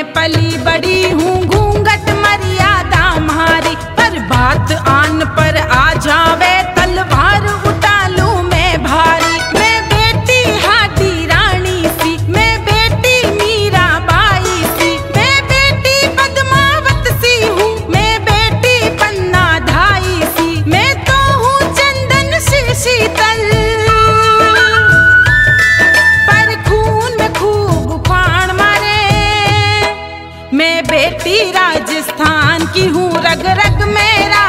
पली बड़ी हूँ घूंघट मर्यादा मारी, पर बात आन पर आ जावे तलवार उठा लूं मैं भारी। मैं बेटी हाथी रानी सी, मैं बेटी मीरा बाई सी, मैं बेटी पद्मावत सी हूँ, मैं बेटी पन्ना धाई सी, मैं तो हूँ चंदन शीतल पर खून में खूब उफान मारे। मैं बेटी राजस्थान की हूँ, रग रग मेरा